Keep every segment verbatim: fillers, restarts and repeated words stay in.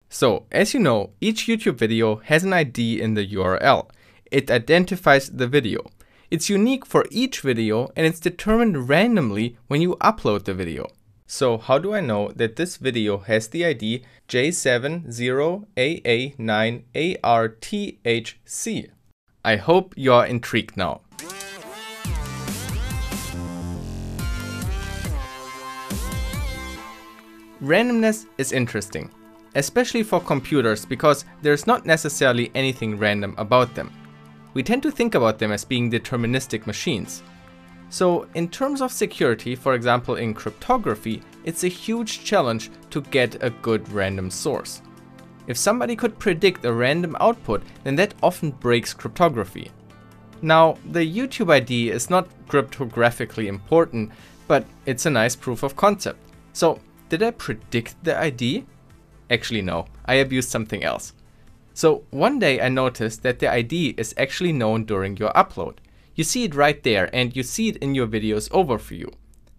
So, as you know, each YouTube video has an I D in the U R L. It identifies the video. It's unique for each video and it's determined randomly when you upload the video. So how do I know that this video has the I D J seven zero A A nine A R T H C? I hope you're intrigued now. Randomness is interesting, especially for computers because there's not necessarily anything random about them. We tend to think about them as being deterministic machines. So in terms of security, for example in cryptography, it's a huge challenge to get a good random source. If somebody could predict a random output, then that often breaks cryptography. Now, the YouTube I D is not cryptographically important, but it's a nice proof of concept. So, did I predict the I D? Actually no, I abused something else. So one day I noticed that the I D is actually known during your upload. You see it right there and you see it in your video's overview.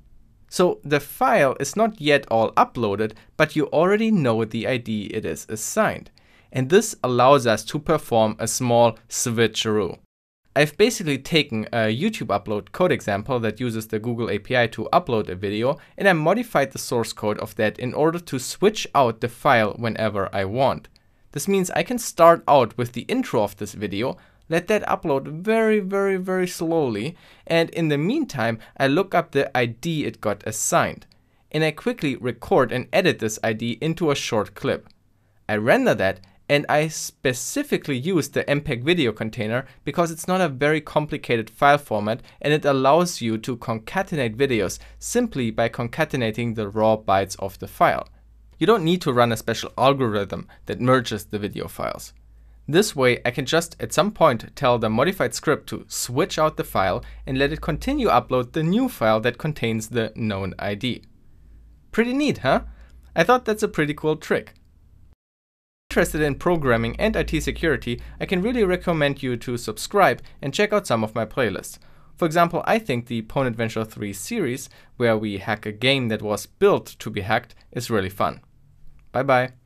So the file is not yet all uploaded, but you already know the I D it is assigned. And this allows us to perform a small switcheroo. I've basically taken a YouTube upload code example that uses the Google A P I to upload a video, and I modified the source code of that in order to switch out the file whenever I want. This means I can start out with the intro of this video, let that upload very very very slowly, and in the meantime I look up the I D it got assigned. And I quickly record and edit this I D into a short clip. I render that, and I specifically use the M P E G video container because it's not a very complicated file format and it allows you to concatenate videos simply by concatenating the raw bytes of the file. You don't need to run a special algorithm that merges the video files. This way I can just at some point tell the modified script to switch out the file and let it continue upload the new file that contains the known I D. Pretty neat, huh? I thought that's a pretty cool trick. Interested in programming and I T security, I can really recommend you to subscribe and check out some of my playlists. For example, I think the Pwn Adventure three series, where we hack a game that was built to be hacked, is really fun. Bye bye.